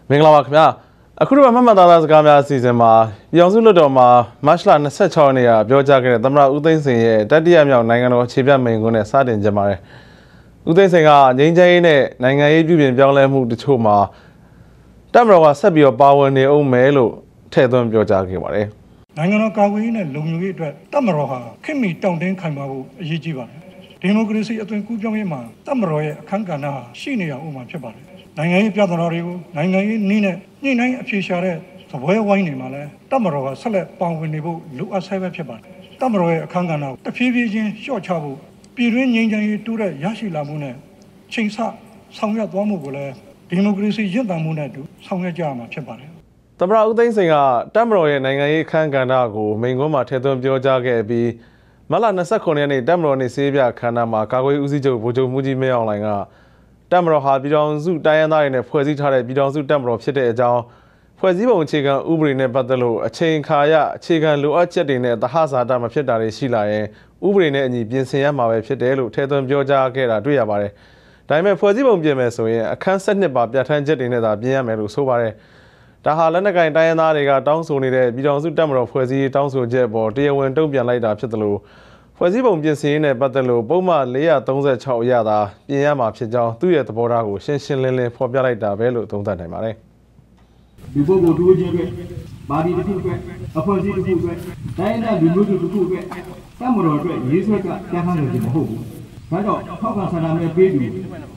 မင်္ဂလာပါခင်ဗျာအခုတော့မှတ်သားသားစကားများအစီအစဉ်မှာပြည်အောင်စုလွှတ်တော်မှာမတ်လ26ရက်နေ့ကပြောကြားခဲ့တဲ့သမ္မတဦးသိန်းစိန်ရဲ့တတိယမြောက်နိုင်ငံတော်အခြေပြမိန့်ခွန်းနဲ့စတင်ကြပါတယ်ဦးသိန်းစိန်ကငြိမ်းချမ်းရေးနဲ့နိုင်ငံရေးပြုပြင်ပြောင်းလဲမှုတချို့မှာတပ်မတော်ကဆက်ပြီးပါဝင်နေအောင်မယ်လို့ထည့်သွင်းပြောကြားခဲ့ပါတယ်နိုင်ငံတော်ကာကွယ်ရေးနဲ့လုံခြုံရေးအတွက်တပ်မတော်ဟာခင်မီတောင့်တင်းခိုင်မာဖို့အရေးကြီးပါတယ်ဒီမိုကရေစီအသွင်ကူးပြောင်းရေးမှာတပ်မတော်ရဲ့အခမ်းကဏ္ဍဟာရှိနေရဥပမာဖြစ်ပါတယ်နိုင်ငံရေးပြဿနာတွေကိုနိုင်ငံရေးနည်းနဲ့ညှိနှိုင်းအဖြေရှာတဲ့သပွဲဝိုင်းတွေမှာလည်းတပ်မတော်ကဆက်လက်ပါဝင်နေဖို့လိုအပ်ဆဲပဲဖြစ်ပါတယ်တပ်မတော်ရဲ့အခမ်းကဏ္ဍကိုတဖြည်းဖြည်းချင်းလျှော့ချဖို့ပြည်တွင်းငြိမ်းချမ်းရေးတိုးတက်ရရှိလာမှုနဲ့ချိန်ဆဆောင်ရွက်သွားမှုကိုလည်းဒီမိုကရေစီရင့်သန်မှုနဲ့အတူဆောင်ရွက်ကြရမှာဖြစ်ပါတယ်သမ္မတဦးသိန်းစိန်ကတပ်မတော်ရဲ့နိုင်ငံရေးအခမ်းကဏ္ဍကိုမိန့်ခွန်းမှာထည့်သွင်းပြောကြားခဲ့ပြီးမတ်လ29ရက်နေ့တပ်မတော်နေ့စေးပြခမ်းနားမှာကာကွယ်ဦးစီးချုပ်ဗိုလ်ချုပ်မှူးကြီးမင်းအောင်လှိုင်ကတပ်မတော်ဟာပြည်ထောင်စုတိုင်းရင်းသားတွေနဲ့ဖွဲ့စည်းထားတဲ့ပြည်ထောင်စုတပ်မတော်ဖြစ်တဲ့အကြောင်းဖွဲ့စည်းပုံအခြေခံဥပဒေနဲ့ပတ်သက်လို့အချိန်အခါရအခြေခံလိုအပ်ချက်တွေနဲ့သဟဇာတမဖြစ်တာတွေရှိလာရင်ဥပဒေနဲ့အညီပြင်ဆင်ရမှာပဲဖြစ်တယ်လို့ထည့်သွင်းပြောကြားခဲ့တာတွေ့ရပါတယ်။ဒါပေမဲ့ဖွဲ့စည်းပုံပြင်မယ်ဆိုရင်အခန်း7ပါပြဋ္ဌာန်းချက်တွေနဲ့သာပြင်ရမယ်လို့ဆိုပါတယ်။ဒါဟာလက်နက်ကိုင်တိုင်းရင်းသားတွေကတောင်းဆိုနေတဲ့ပြည်ထောင်စုတပ်မတော်ဖွဲ့စည်းတောင်းဆိုချက်ပေါ်တရားဝင်တုံ့ပြန်လိုက်တာဖြစ်တယ်လို့ဖွဲ့စည်းပုံပြင်ဆင်ရေးနဲ့ပတ်သက်လို့ပုံမှန်436အရသာပြင်ရမှာဖြစ်ကြောင်းသူ့ရဲ့သဘောထားကိုရှင်းရှင်းလင်းလင်းဖော်ပြလိုက်တာပဲလို့သုံးသပ်နိုင်ပါတယ်။ဒီပုဂ္ဂိုလ်တို့ချင်းပဲပါတီတစ်ခုပဲအဖွဲ့အစည်းတစ်ခုပဲတိုင်းဒေသလူမျိုးတစ်ခုပဲတပ်မတော်အတွက်ရေးဆွဲကကြားထားလို့မဟုတ်ဘူး။ဒါကြောင့်ထောက်ခံဆန္ဒမဲပေးသူ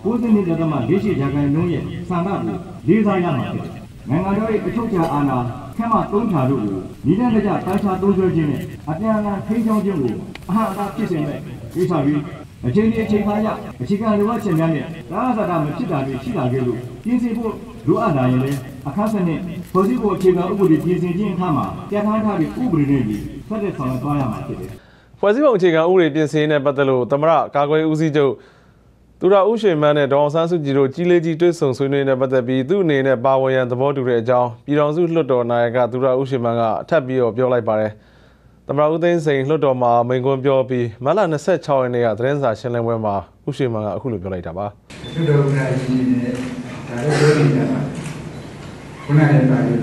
92.48ရာခိုင်နှုန်းရဲ့ဆန္ဒကိုလေးစားရမှာဖြစ်တယ်။နိုင်ငံတော်ရဲ့အချုပ်အခြာအာဏာခက်မှသုံးချလို့ညီတဲ့ကြတိုင်းခြားသုံးဆွဲခြင်းနဲ့အပြန်အလှန်ထိန်းချောင်းခြင်းကိုအဟံအတာဖြစ်စေတဲ့ကိစ္စပြီးအချိန်ခါရအခြေခံလိုအပ်ချက်များနဲ့သာသနာမဖြစ်တာတွေရှိလာခဲ့လို့ပြင်ဆင်ဖို့လိုအပ်လာရင်လည်းအခါစနစ်ဖွဲ့စည်းပုံအခြေခံဥပဒေပြင်ဆင်ခြင်းအခါမှာပြဋ္ဌာန်းထားတဲ့ဥပဒေတွေဆက်လက်ဆောင်ရွက်သွားရမှာဖြစ်တယ်။ဖွဲ့စည်းပုံအခြေခံဥပဒေပြင်ဆင်နဲ့ပတ်သက်လို့သမ္မတကာကွယ်ဦးစီးချုပ်သူရဦးရွှေမန်းနဲ့ဒေါအောင်ဆန်းစုကြည်တို့ကြီးလေးကြီးတွေ့ဆုံဆွေးနွေးတဲ့ပတ်သက်ပြီးသူ့အနေနဲ့ပါဝင်ရန်သဘောတူတဲ့အကြောင်းပြည်ထောင်စုလွှတ်တော်နာယကသူရဦးရွှေမန်းကထပ်ပြီးပြောလိုက်ပါတယ်။သမ္မတဦးသိန်းစိန်လွှတ်တော်မှာမိန့်ခွန်းပြောပြီးမတ်လ26ရက်နေ့ကသတင်းစာရှင်းလင်းပွဲမှာဦးရွှေမန်းကအခုလိုပြောလိုက်တာပါ။လွှတ်တော်ကကြီးနဲ့ဒါလည်းပြောနေတာပါ။ခုနကလည်းပါလို့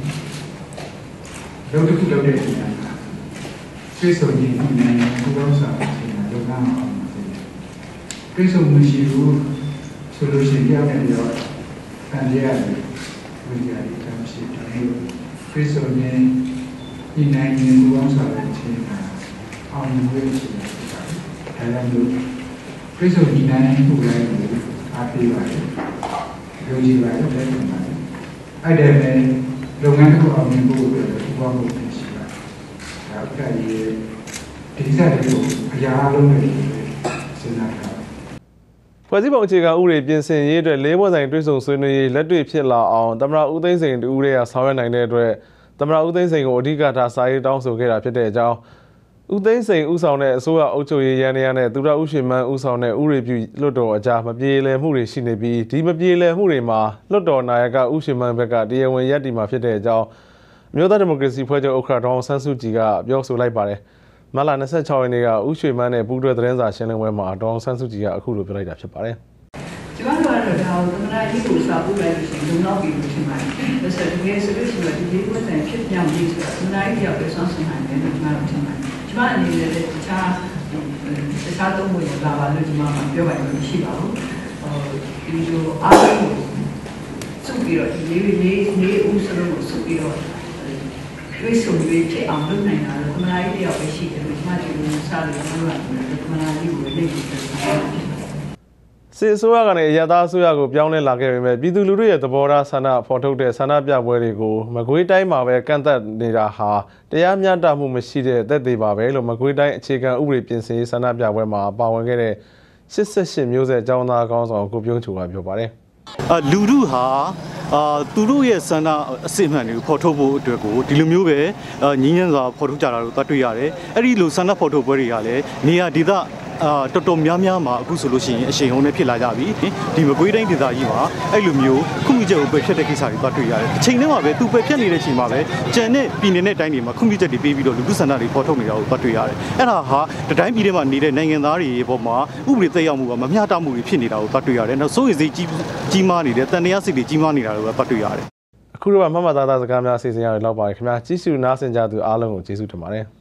လုပ်တစ်ခုလုပ်တဲ့နေရာမှာဆွေးဆုံခြင်းနဲ့ပူးပေါင်းဆောင်ခြင်းနဲ့လုပ်ငန်းအောင်ဆွေးဆုံမှုရှိဘူးဆိုလို့ရှိရင်ကြောက်နေတော့အန်ရရတယ်ဝိညာဉ်ရေးတမ်းရှိတယ်ဆွေးဆုံခြင်းဒီနိုင်ငံပူးပေါင်းဆောင်ခြင်းနဲ့အောင်မြင်မှုရှိတယ်ဒါလည်းဆွေးဆုံဒီနိုင်ငံပူးလိုက်လို့အားပေးပါတယ်ယုံကြည်ပါတယ်အဲ့ဒါနဲ့လုပ်ငန်းတစ်ခုအောင်မြင်ဖို့အတွက်ပူးပေါင်းမှုရှိပါတယ်ဒါကလည်းဒီစားတွေကိုအရာအလုံးနဲ့စဉ်းစားထားဖွဲ့စည်းပုံအခြေခံဥပဒေပြင်ဆင်ရေးအတွက်လေးပွဲဆိုင်တွဲဆုံဆွေးနွေးရေးလက်တွေ့ဖြစ်လာအောင်သမ္မတဦးသိန်းစိန်တူဦးရဲ့ဆောင်ရွက်နိုင်တဲ့အတွက်သမ္မတဦးသိန်းစိန်ကိုအဓိကထားစာရေးတောင်းဆိုခဲ့တာဖြစ်တဲ့အကြောင်းဦးသိန်းစိန်ဦးဆောင်တဲ့အစိုးရအုပ်ချုပ်ရေးရန်ရာနဲ့သူရဦးရွှေမန်းဦးဆောင်တဲ့ဥပဒေပြုလွှတ်တော်အကြားမပြေလည်မှုတွေရှိနေပြီးဒီမပြေလည်မှုတွေမှာလွှတ်တော်နာယကဦးရွှေမန်းဘက်ကတရားဝင်ရပ်တည်မှာဖြစ်တဲ့အကြောင်းမြို့သားဒီမိုကရေစီဖွဲ့ချုပ်ဥက္ကဋ္ဌဒေါအောင်ဆန်းစုကြည်ကပြောဆိုလိုက်ပါတယ်မတ်လ26ရက်နေ့ကဦးရွှေမန်းနဲ့ပူးတွဲသတင်းစာရှင်းလင်းပွဲမှာဒေါအောင်ဆန်းစုကြည်ကအခုလိုပြောလိုက်တာဖြစ်ပါတယ်ကျမတို့ကတော့ဒါကိုသမ္မတကြီးကိုစာပို့လိုက်လို့ရှိရင်လုံလောက်ပြီလို့ထင်ပါတယ်။ဒါဆိုဒီနေ့ဆိုလို့ရှိရင်ဒီလေးဘက်တိုင်ဖြစ်မြောက်ရေးဆိုတာသမ္မတကြီးရောက်ပြီးဆောင်းဆင်နိုင်တယ်လို့ကျမတို့ထင်ပါတယ်။ကျမအနေနဲ့တခြားသုံးဖို့ရလာပါလို့ကျမကပြောပိုင်လို့ရှိပါဘူး။ဒီလိုအားလုံးကိုစုပြီးတော့ဒီလေးဦးစလုံးကိုစုပြီးတော့တွေ့ဆုံပြီးဖြစ်အောင်လုပ်နိုင်တာတော့သမ္မတကြီးရောက်ပြီးရှိတယ်လို့ကျမဒီလိုစားလို့ပြောရတယ်သမ္မတကြီးကိုလက်ရှိတယ်စစ်အစိုးရကနေရသားအစိုးရကိုပြောင်းလဲလာခဲ့ပေမဲ့ပြည်သူလူထုရဲ့သဘောထားဆန္ဒဖော်ထုတ်တဲ့ဆန္ဒပြပွဲတွေကိုမကွေးတိုင်းမှာပဲကန့်သတ်နေတာဟာတရားမျှတမှုမရှိတဲ့သက်သေပါပဲလို့မကွေးတိုင်းအခြေခံဥပဒေပြင်ဆင်ရေးဆန္ဒပြပွဲမှာပါဝင်ခဲ့တဲ့88မျိုးဆက်အကြောင်းသားကောင်းဆောင်ကိုပြုံးချိုကပြောပါတယ်လူထုဟာသူတို့ရဲ့ဆန္ဒအစစ်အမှန်တွေကိုဖော်ထုတ်ဖို့အတွက်ကိုဒီလိုမျိုးပဲငြင်းညမ်းစွာဖော်ထုတ်ကြတာကိုတွေ့ရတယ်အဲ့ဒီလိုဆန္ဒဖော်ထုတ်ပွဲတွေကလည်းနေရာဒေသတော်တော်များများမှာအခုဆိုလို့ရှိရင်အရှိန်ဟုန်နဲ့ဖြစ်လာကြပြီဒီမကွေးတိုင်းဒေသကြီးမှာအဲ့လိုမျိုးခွင့်ပြုချက်ကိုပယ်ဖျက်တဲ့ကိစ္စတွေတွေ့ရတယ်အချိန်ထဲမှာပဲသူပယ်ဖျက်နေတဲ့အချိန်မှာပဲကြံတဲ့ပြည်နယ်နဲ့တိုင်းတွေမှာခွင့်ပြုချက်တွေပေးပြီးတော့လူထုဆန္ဒတွေဖော်ထုတ်နေတာကိုတွေ့ရတယ်အဲ့ဒါဟာတိုင်းပြည်ထဲမှာနေတဲ့နိုင်ငံသားတွေရဲ့ပေါ်မှာဥပဒေသက်ရောက်မှုကမမျှတမှုတွေဖြစ်နေတာကိုတွေ့ရတယ်နောက်စိုးရိမ်စိတ်ကြီးမားနေတဲ့တန်တရားစိတ်တွေကြီးမားနေတာကိုတွေ့ရတယ်အခုတော့မှတ်သားသားစကားများအစီအစဉ်ရလောက်ပါတယ်ခင်ဗျာကြည့်ရှုနားဆင်ကြသူအားလုံးကိုကျေးဇူးတင်ပါတယ်